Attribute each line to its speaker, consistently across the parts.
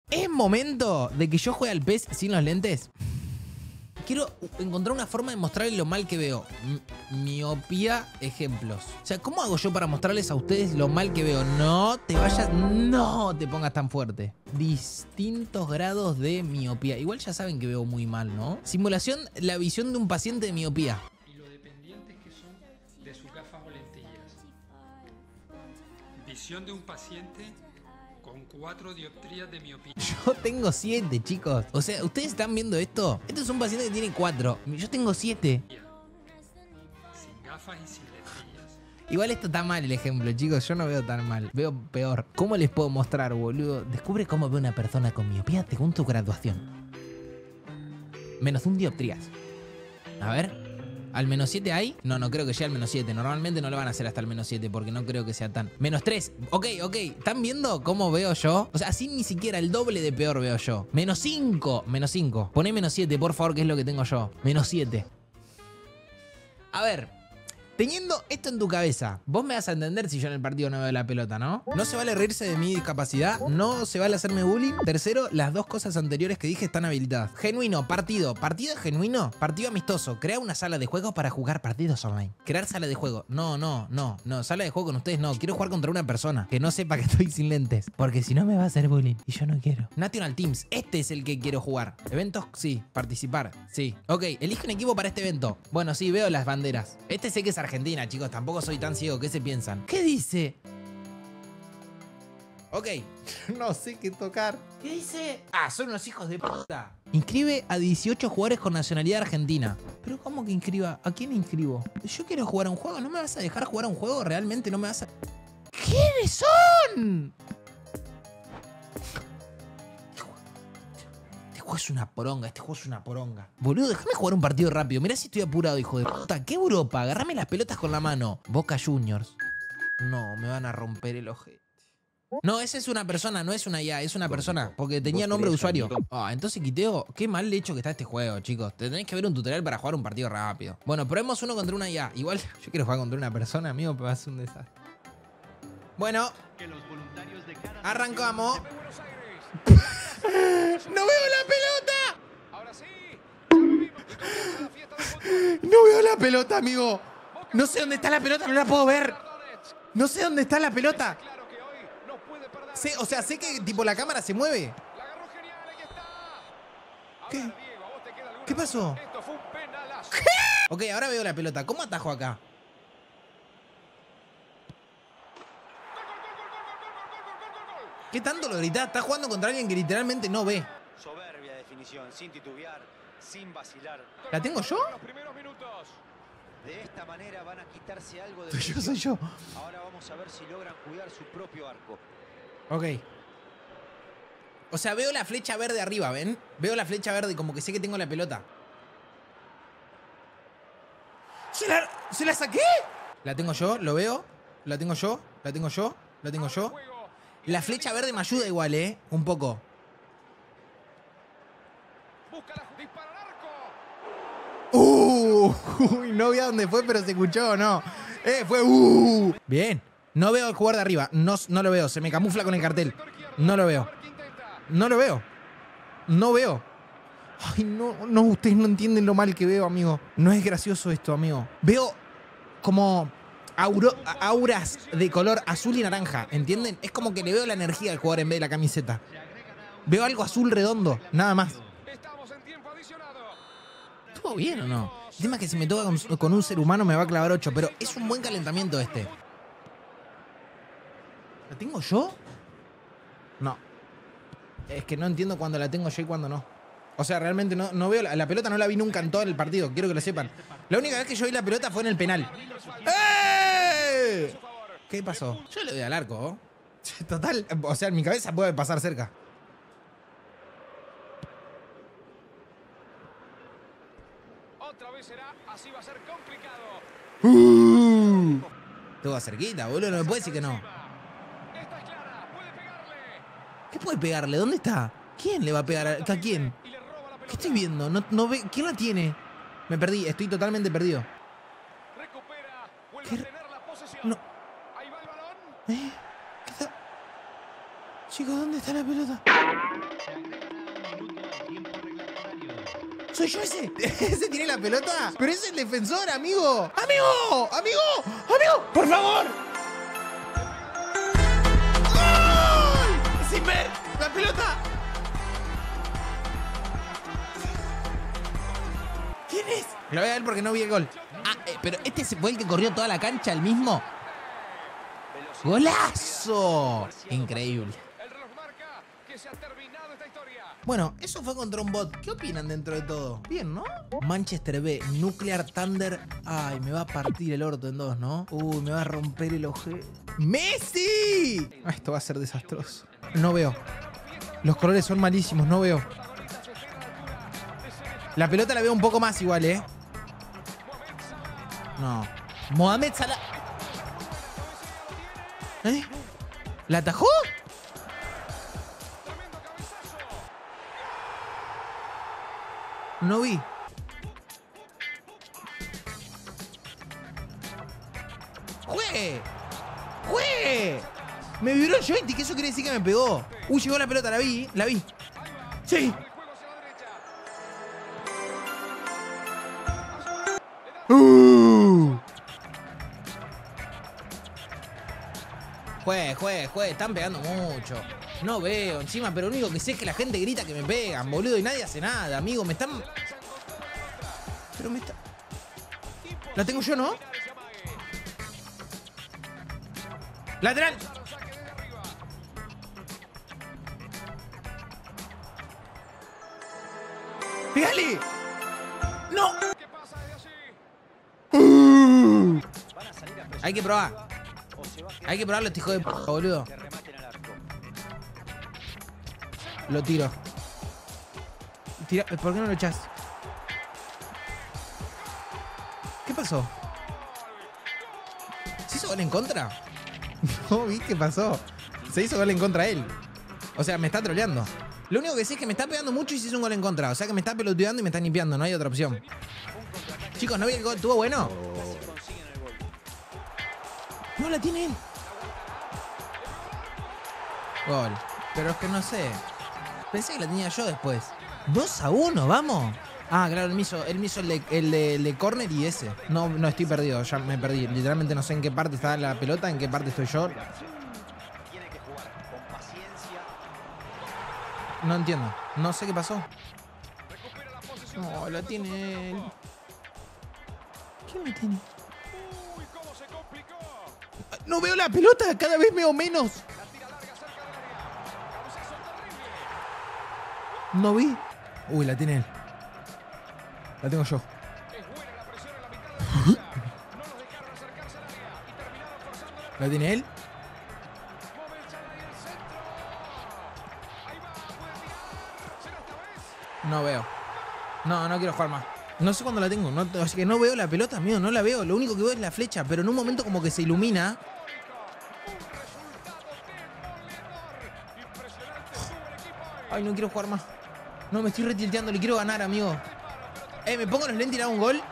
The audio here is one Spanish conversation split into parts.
Speaker 1: ¿Es momento de que yo juegue al PES sin los lentes? Quiero encontrar una forma de mostrarles lo mal que veo. Miopía, ejemplos. O sea, ¿cómo hago yo para mostrarles a ustedes lo mal que veo? No te vayas, no te pongas tan fuerte. Distintos grados de miopía. Igual ya saben que veo muy mal, ¿no? Simulación, la visión de un paciente de miopía.
Speaker 2: Y lo dependientes que son de sus gafas o lentillas. Visión de un paciente con 4 dioptrías de miopía.
Speaker 1: Yo tengo 7, chicos. O sea, ¿ustedes están viendo esto? Este es un paciente que tiene 4. Yo tengo 7.
Speaker 2: Sin gafas y sin lentillas.
Speaker 1: Igual esto está mal el ejemplo, chicos. Yo no veo tan mal. Veo peor. ¿Cómo les puedo mostrar, boludo? Descubre cómo ve una persona con miopía según tu graduación. -1 dioptrías. A ver. ¿Al -7 hay? No, no creo que llegue al -7. Normalmente no lo van a hacer hasta el -7 porque no creo que sea tan... -3. Ok. ¿Están viendo cómo veo yo? O sea, así ni siquiera el doble de peor veo yo. -5. -5. Poné -7, por favor, que es lo que tengo yo. -7. A ver... Teniendo esto en tu cabeza, vos me vas a entender si yo en el partido no veo la pelota, ¿no? No se vale reírse de mi discapacidad, no se vale hacerme bullying. Tercero, las dos cosas anteriores que dije están habilitadas. Genuino, partido. ¿Partido es genuino? Partido amistoso. Crea una sala de juego para jugar partidos online. Crear sala de juego. No. Sala de juego con ustedes no. Quiero jugar contra una persona que no sepa que estoy sin lentes. Porque si no me va a hacer bullying. Y yo no quiero. National Teams. Este es el que quiero jugar. Eventos, sí. Participar, sí. Ok, elige un equipo para este evento. Bueno, sí, veo las banderas. Este sé que es Argentina, chicos, tampoco soy tan ciego. ¿Qué se piensan? ¿Qué dice? Ok, no sé qué tocar. ¿Qué dice? Ah, son unos hijos de puta. Inscribe a 18 jugadores con nacionalidad argentina. ¿Pero cómo que inscriba? ¿A quién inscribo? Yo quiero jugar a un juego. ¿No me vas a dejar jugar a un juego? ¿Realmente no me vas a...? ¿Quiénes son? Es una poronga, este juego es una poronga. Boludo, déjame jugar un partido rápido. Mirá si estoy apurado, hijo de puta. ¿Qué Europa? Agarrame las pelotas con la mano. Boca Juniors. No, me van a romper el ojete. No, esa es una persona, no es una IA, es una persona. Porque tenía nombre de usuario. Ah, entonces quiteo. Qué mal hecho que está este juego, chicos. Te tenés que ver un tutorial para jugar un partido rápido. Bueno, probemos uno contra una IA. Igual, yo quiero jugar contra una persona, amigo, pero va a ser un desastre. Bueno, arrancamos. ¡No veo la pelota! No veo la pelota, amigo. No sé dónde está la pelota, no la puedo ver. No sé dónde está la pelota. O sea, sé que tipo la cámara se mueve. ¿Qué? ¿Qué pasó? ¿Qué? Ok, ahora veo la pelota. ¿Cómo atajo acá? ¿Qué tanto lo gritás? Estás jugando contra alguien que literalmente no ve.
Speaker 3: Soberbia definición, sin titubear, sin vacilar.
Speaker 1: ¿La tengo yo?
Speaker 3: De esta manera van a quitarse algo de...
Speaker 1: Pero yo soy yo.
Speaker 3: Ahora vamos a ver si logran cuidar su propio arco.
Speaker 1: Ok. O sea, veo la flecha verde arriba, ¿ven? Veo la flecha verde y como que sé que tengo la pelota. ¿Se la saqué? La tengo yo, lo veo. La tengo yo, la tengo yo, la tengo yo. La flecha verde me ayuda igual, ¿eh? Un poco. Uy, no vi a dónde fue, pero se escuchó, ¿no? Fue Bien. No veo al jugador de arriba. No lo veo. Se me camufla con el cartel. No lo veo. No lo veo. No veo. Ay, no, ustedes no entienden lo mal que veo, amigo. No es gracioso esto, amigo. Veo como auras de color azul y naranja, ¿entienden? Es como que le veo la energía al jugador en vez de la camiseta. Veo algo azul redondo, nada más. ¿Estuvo bien o no? El tema es que si me toca con un ser humano me va a clavar 8, pero es un buen calentamiento este. ¿La tengo yo? No. Es que no entiendo cuándo la tengo yo y cuándo no. O sea, realmente no veo... La pelota no la vi nunca en todo el partido, quiero que lo sepan. La única vez que yo vi la pelota fue en el penal. ¡Eh! ¿Qué pasó? Yo le doy al arco, ¿oh? Total, o sea, en mi cabeza puede pasar cerca.
Speaker 4: Otra vez será, así va a ser complicado.
Speaker 1: Estuvo cerquita, boludo, no me puede decir que no.
Speaker 4: Esta es clara, puede pegarle.
Speaker 1: ¿Qué puede pegarle? ¿Dónde está? ¿Quién le va a pegar? ¿A quién? ¿Qué estoy viendo? No ve... ¿Quién la tiene? Me perdí, estoy totalmente perdido.
Speaker 4: Recupera,
Speaker 1: ¿Qué?
Speaker 4: vuelve a tener la posesión.
Speaker 1: No.
Speaker 4: Ahí va el balón.
Speaker 1: ¿Qué está? Chicos, ¿dónde está la pelota? ¿Soy yo ese? ¿Ese tiene la pelota? Pero es el defensor, amigo. ¡Amigo! ¡Amigo! ¡Amigo! ¡Por favor! ¡Gol! ¡Sin ver! ¡La pelota! ¿Quién es? Lo voy a ver porque no vi el gol. Ah, pero este fue el que corrió toda la cancha, el mismo. ¡Golazo! Increíble.
Speaker 4: El reloj marca que se ha terminado esta historia.
Speaker 1: Bueno, eso fue contra un bot. ¿Qué opinan dentro de todo? Bien, ¿no? Manchester B, Nuclear Thunder. Ay, me va a partir el orto en dos, ¿no? Uy, me va a romper el ojete. ¡Messi! Ah, esto va a ser desastroso. No veo. Los colores son malísimos, no veo. La pelota la veo un poco más igual, ¿eh? No. Mohamed Salah. ¿Eh? ¿La atajó? No vi. ¡Juegue! ¡Juegue! Me vibró el joystick, eso quiere decir que me pegó. Uy, llegó la pelota, la vi. ¡Sí! Juegue, están pegando mucho. No veo encima, pero lo único que sé es que la gente grita que me pegan, boludo, y nadie hace nada, amigo. Me están... Pero me está... La tengo yo, ¿no? ¡Lateral! ¡Pégale! ¡No! Hay que probar. Hay que probarlo, este hijo de p***, boludo. Lo tiro. Tira. ¿Por qué no lo echás? ¿Qué pasó? ¿Se hizo gol en contra? No vi qué pasó. Se hizo gol en contra él. O sea, me está troleando. Lo único que sé es que me está pegando mucho y se hizo un gol en contra. O sea que me está peloteando y me está limpiando. No hay otra opción. Chicos, ¿no vi el gol? ¿Estuvo bueno? No la tiene él. Gol. Pero es que no sé. Pensé que la tenía yo después. 2-1, vamos. Ah, claro, él me hizo el de córner y ese. No, estoy perdido, ya me perdí. Literalmente no sé en qué parte está la pelota, en qué parte estoy yo. No entiendo. No sé qué pasó. No, la tiene él. ¿Quién la tiene? No veo la pelota, cada vez veo menos. No vi. Uy, la tiene él. La tengo yo. ¿La tiene él? No veo. No quiero jugar más. No sé cuándo la tengo. No, así que no veo la pelota, amigo. No la veo. Lo único que veo es la flecha. Pero en un momento como que se ilumina. Ay, no quiero jugar más. No, me estoy retilteando. Le quiero ganar, amigo. Me pongo los lentes y le hago un gol.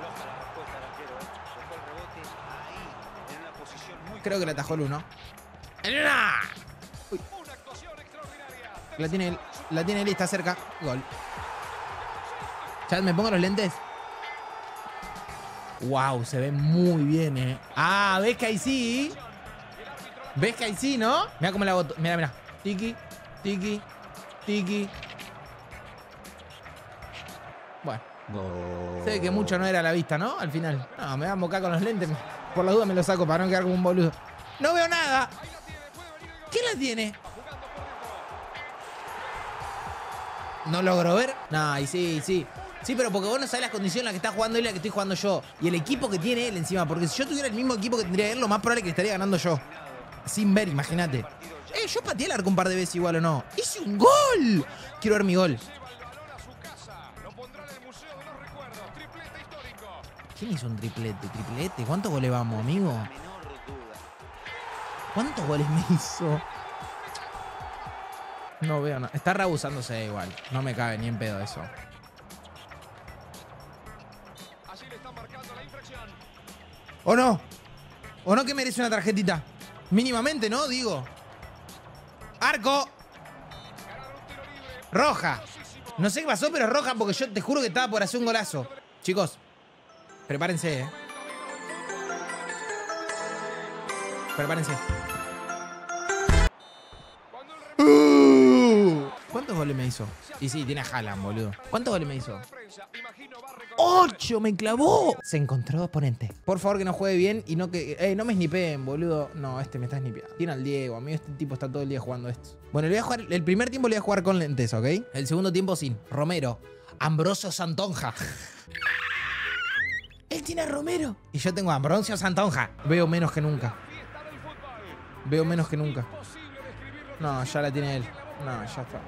Speaker 1: Creo que la atajó el 1. Uy. La tiene él y está cerca. Gol. Chat, ¿me pongo los lentes? Wow, se ve muy bien, Ah, ¿ves que ahí sí? ¿Ves que ahí sí, no? Mira cómo la boto. Mira. Tiki, tiki, tiki. Bueno. Se ve que mucho no era a la vista, ¿no? Al final. No, me voy a embocar con los lentes. Por la duda me los saco para no quedar como un boludo. ¡No veo nada! ¿Quién la tiene? ¿No logro ver? No, y sí. Sí, pero porque vos no sabés las condiciones en las que está jugando él y las que estoy jugando yo. Y el equipo que tiene él encima. Porque si yo tuviera el mismo equipo que tendría él, lo más probable es que estaría ganando yo. Sin ver, imagínate. Yo pateé el arco un par de veces igual o no. ¡Hice un gol! Quiero ver mi gol. ¿Quién hizo un triplete? ¿Triplete? ¿Cuántos goles vamos, amigo? ¿Cuántos goles me hizo? No veo nada. Está reabusándose igual. No me cabe ni en pedo eso. ¿O no? ¿O no que merece una tarjetita? Mínimamente, ¿no? Digo. ¡Arco! Roja. No sé qué pasó, pero roja porque yo te juro que estaba por hacer un golazo. Chicos, prepárense, Prepárense. ¿Cuántos goles me hizo? Y sí, tiene a Haaland, boludo. ¿Cuántos goles me hizo? 8, me clavó. Se encontró oponente. Por favor que no juegue bien y no que... no me snipeen, boludo. No, este me está snipeando. Tiene al Diego. A mí este tipo está todo el día jugando esto. Bueno, le voy a jugar... El primer tiempo le voy a jugar con lentes, ¿ok? El segundo tiempo sin. Romero. Ambrosio Santonja. Él tiene a Romero. Y yo tengo a Ambrosio Santonja. Veo menos que nunca. Veo menos que nunca. No, ya la tiene él. No, ya está.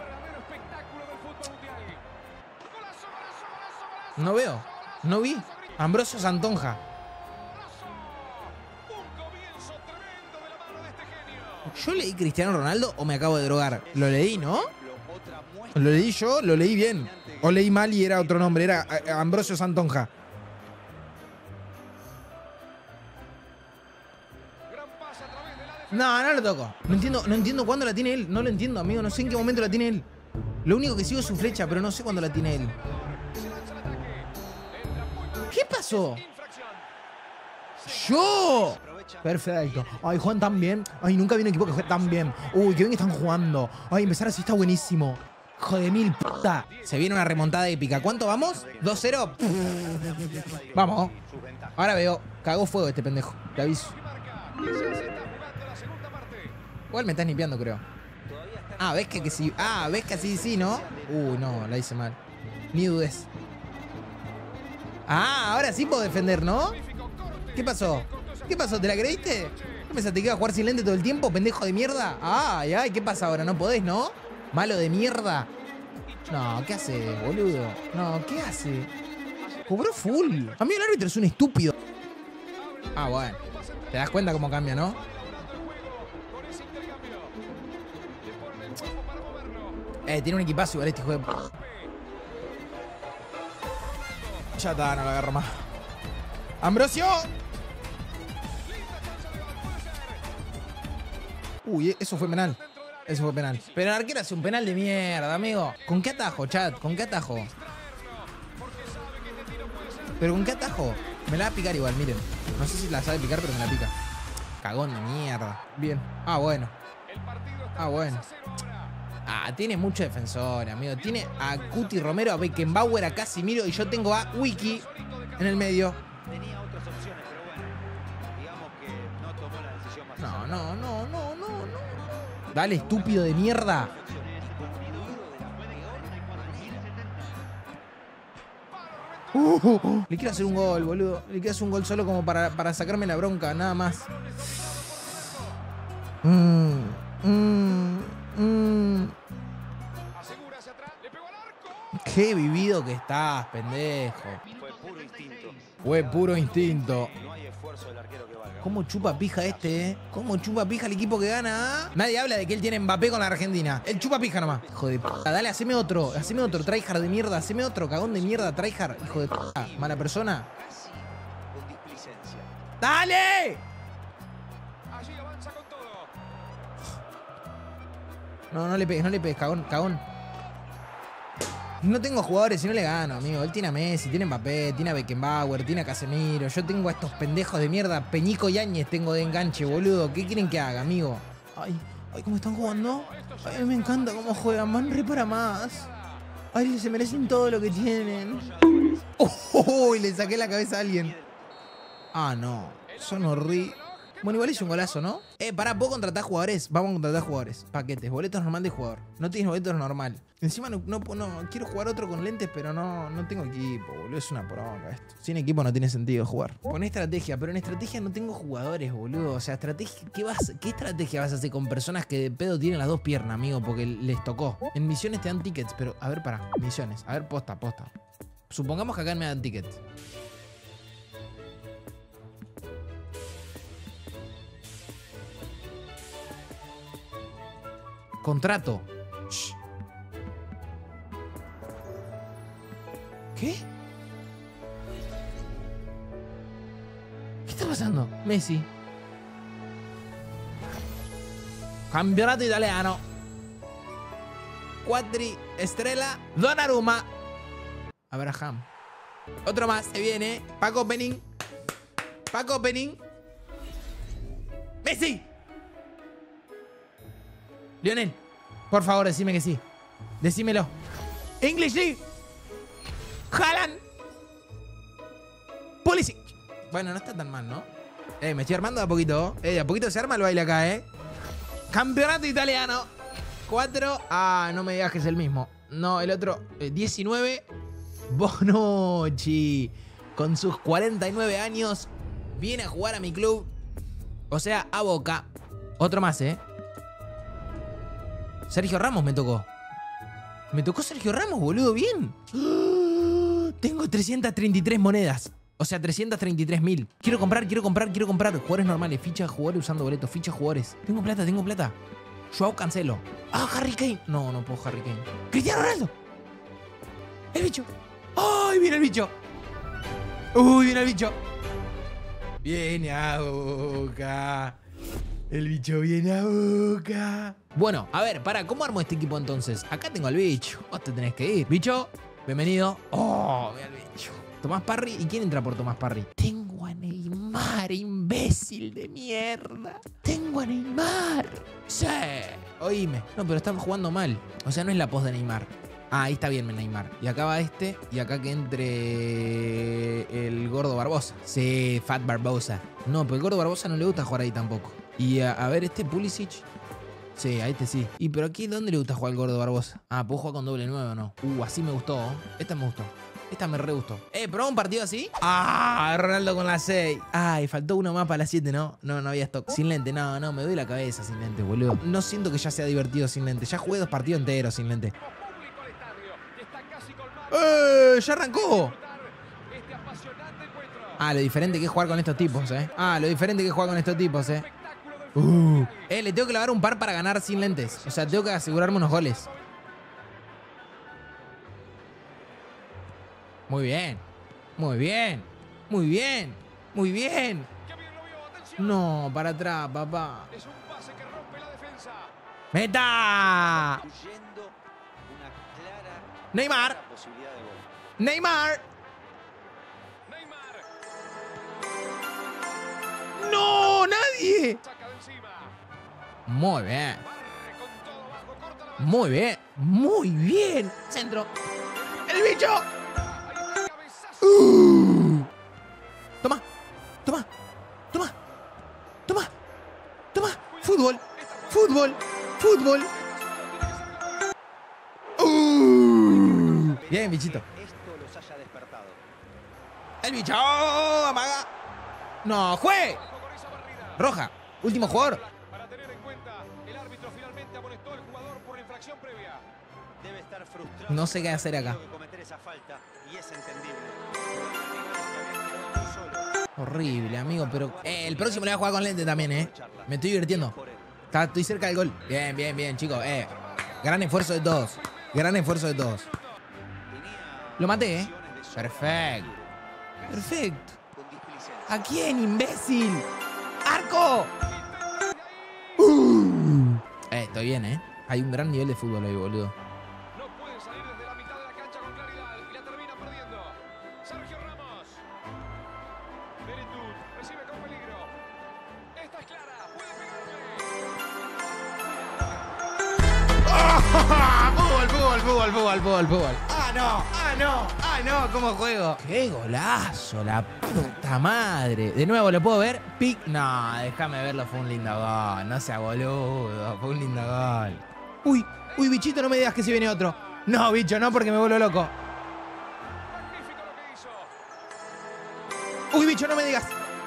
Speaker 1: No veo. No vi. Ambrosio Santonja. ¿Yo leí Cristiano Ronaldo o me acabo de drogar? Lo leí, ¿no? Lo leí yo, lo leí bien. O leí mal y era otro nombre. Era Ambrosio Santonja. No, no lo toco. No entiendo cuándo la tiene él. No lo entiendo, amigo. No sé en qué momento la tiene él. Lo único que sigo es su flecha, pero no sé cuándo la tiene él. ¿Qué pasó? ¡Yo! Perfecto. Ay, juegan tan bien. Ay, nunca vi un equipo que juegue tan bien. Uy, qué bien que están jugando. Ay, empezar así está buenísimo. Hijo de mil puta. Se viene una remontada épica. ¿Cuánto vamos? 2-0. Vamos. Ahora veo. Cagó fuego este pendejo. Te aviso. Igual me estás limpiando, creo. Ah, ves que sí. Ah, ves que así sí, ¿no? No, la hice mal. Ni dudes. Ah, ahora sí puedo defender, ¿no? ¿Qué pasó? ¿Qué pasó? ¿Te la creíste? ¿Qué pensaste que iba a jugar sin lente todo el tiempo, pendejo de mierda? Ay, ay, ¿qué pasa ahora? ¿No podés, no? Malo de mierda. No, ¿qué hace, boludo? No, ¿qué hace? Cobró full. A mí el árbitro es un estúpido. Ah, bueno. ¿Te das cuenta cómo cambia, no? Tiene un equipazo igual este hijo de... Ya está, no lo agarro más. ¡Ambrosio! Uy, eso fue penal. Eso fue penal. Pero el arquero hace un penal de mierda, amigo. ¿Con qué atajo, chat? ¿Con qué atajo? ¿Pero con qué atajo? Me la va a picar igual, miren. No sé si la sabe picar, pero me la pica. Cagón de mierda. Bien. Ah, bueno. Ah, bueno. Ah, tiene mucho defensor, amigo. Tiene a Cuti Romero, a Beckenbauer, a Casimiro y yo tengo a Wiki en el medio.
Speaker 3: Tenía otras opciones, pero bueno, digamos que no tomó la decisión más
Speaker 1: No. Dale, estúpido de mierda. Le quiero hacer un gol, boludo. Le quiero hacer un gol solo como para sacarme la bronca, nada más. Qué vivido que estás, pendejo.
Speaker 3: Fue puro instinto.
Speaker 1: Fue puro instinto.
Speaker 3: No hay esfuerzo del arquero que valga.
Speaker 1: ¿Cómo chupa pija este, ¿Cómo chupa pija el equipo que gana? Nadie habla de que él tiene Mbappé con la Argentina. Él chupa pija nomás. Hijo de puta. Dale, haceme otro, tryhard de mierda. Haceme otro, cagón de mierda, tryhard. Hijo de puta. Mala persona.
Speaker 3: Casi con displicencia.
Speaker 1: ¡Dale!
Speaker 4: Allí avanza con todo.
Speaker 1: No le pegues, cagón. No tengo jugadores si no le gano, amigo. Él tiene a Messi, tiene a Mbappé, tiene a Beckenbauer, tiene a Casemiro. Yo tengo a estos pendejos de mierda. Peñico y Áñez tengo de enganche, boludo. ¿Qué quieren que haga, amigo? Ay, ¿cómo están jugando? Ay, me encanta cómo juegan. Van re para más. Ay, se merecen todo lo que tienen. Uy, le saqué la cabeza a alguien. Ah, no. Son horribles. Bueno, igual hizo un golazo, ¿no? Pará, ¿puedo contratar jugadores? Vamos a contratar jugadores. Paquetes, boletos normal de jugador. No tienes boletos normal. Encima no quiero jugar otro con lentes, pero no tengo equipo, boludo. Es una poronga esto. Sin equipo no tiene sentido jugar. Con estrategia, pero en estrategia no tengo jugadores, boludo. O sea, estrategia, ¿qué estrategia vas a hacer con personas que de pedo tienen las dos piernas, amigo? Porque les tocó. En misiones te dan tickets, pero a ver, pará. Misiones. A ver, posta. Supongamos que acá me dan tickets. Contrato. Shh. ¿Qué? ¿Qué está pasando? Messi. Campeonato italiano. Cuatri, Estrella, Donnarumma, Abraham. Otro más, se viene. Paco Opening. Paco Opening. ¡Messi! Lionel, por favor, decime que sí. Decímelo. English League. Haaland. Pulisic. Bueno, no está tan mal, ¿no? Me estoy armando de a poquito. De a poquito se arma el baile acá, Campeonato italiano. 4. Ah, no me digas que es el mismo. No, el otro. 19. Bonucci. Con sus 49 años. Viene a jugar a mi club. O sea, a Boca. Otro más, Sergio Ramos me tocó. Me tocó Sergio Ramos, boludo. Bien. Tengo 333 monedas. O sea, 333.000. Quiero comprar. Jugadores normales. Ficha de jugadores usando boletos. Ficha de jugadores. Tengo plata. Joao Cancelo. Ah, Harry Kane. No, no puedo Harry Kane. Cristiano Ronaldo. El bicho. ¡Ay, viene el bicho! ¡Uy, viene el bicho! Viene a Boca. El bicho viene a Boca. Bueno, a ver, ¿cómo armo este equipo entonces? Acá tengo al bicho. Vos te tenés que ir. Bicho, bienvenido. Oh, mira el bicho. Tomás Parry. ¿Y quién entra por Tomás Parry? Tengo a Neymar, imbécil de mierda. Tengo a Neymar. Sí. Oíme. No, pero estamos jugando mal. O sea, no es la pos de Neymar. Ah, ahí está bien Neymar. Y acá va este. Y acá que entre el gordo Barbosa. Sí, Fat Barbosa. No, pero el gordo Barbosa no le gusta jugar ahí tampoco. Y a ver, este Pulisic. Sí, a este sí. ¿Y pero aquí dónde le gusta jugar el gordo Barbosa? Ah, ¿puedo jugar con doble 9 o no? Así me gustó. Esta me gustó. Esta me re gustó. ¿Probó un partido así? Ah, Ronaldo con la 6. Ay, faltó uno más para la 7, ¿no? No había stock. Sin lente, no, me doy la cabeza sin lente, boludo. No siento que ya sea divertido sin lente. Ya jugué 2 partidos enteros sin lente. ¡Ya arrancó! Ah, lo diferente que es jugar con estos tipos, le tengo que clavar un par para ganar sin lentes. O sea, tengo que asegurarme unos goles. Muy bien. No, para atrás, papá. ¡Meta! Neymar. ¡No! ¡Nadie! Muy bien. Centro. ¡El bicho! Toma. Fútbol. Bien, bichito.
Speaker 3: Esto los haya despertado.
Speaker 1: El bicho. Amaga. No, juegue. Roja. Último jugador.
Speaker 4: Para tener en cuenta, el árbitro finalmente amonestó al jugador por la infracción previa.
Speaker 3: Debe estar frustrado.
Speaker 1: No sé qué hacer acá.
Speaker 3: Que cometer esa falta y es entendible.
Speaker 1: Horrible, amigo, pero... el próximo le voy a jugar con lente también, Me estoy divirtiendo. Estoy cerca del gol. Bien, chicos. Gran esfuerzo de todos. Lo maté, Perfecto. ¿A quién, imbécil? ¡Arco! Estoy bien, Hay un gran nivel de fútbol ahí, boludo.
Speaker 4: No puede salir desde la mitad de la cancha con claridad y la termina perdiendo. Sergio Ramos. Beretut recibe con peligro. Esta es clara. Puede
Speaker 1: Fútbol. Ah, no, ¿cómo juego? ¡Qué golazo! La puta madre. De nuevo, ¿lo puedo ver? No, déjame verlo, fue un lindo gol. No sea boludo, fue un lindo gol. Uy, bichito, no me digas que si viene otro. No, bicho, no, porque me vuelvo loco.
Speaker 4: magnífico lo que hizo.
Speaker 1: Uy, bicho, no me digas.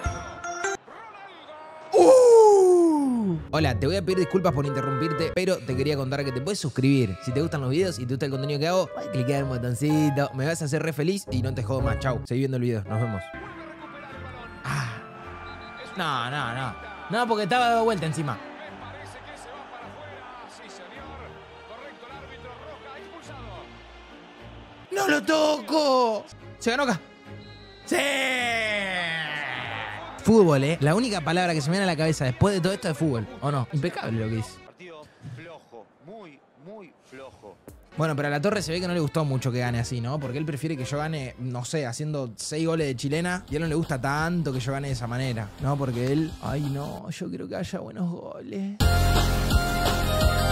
Speaker 1: Hola, te voy a pedir disculpas por interrumpirte, pero te quería contar que te puedes suscribir. Si te gustan los videos y te gusta el contenido que hago, puedes clicar en el botoncito. Me vas a hacer re feliz y no te jodo más. Chau, seguí viendo el video. Nos vemos. No, porque estaba dado vuelta encima.
Speaker 4: Me parece que se va para afuera. Sí, señor. Correcto, el árbitro. Roja, expulsado.
Speaker 1: ¡No lo toco! Se ganó acá. ¡Sí! Fútbol, La única palabra que se me viene a la cabeza después de todo esto es fútbol. ¿O no? Impecable lo que dice.
Speaker 3: Partido flojo, muy flojo.
Speaker 1: Bueno, pero a La Torre se ve que no le gustó mucho que gane así, ¿no? Porque él prefiere que yo gane, no sé, haciendo 6 goles de chilena. Y a él no le gusta tanto que yo gane de esa manera, ¿no? Porque él... Ay, no, yo quiero que haya buenos goles.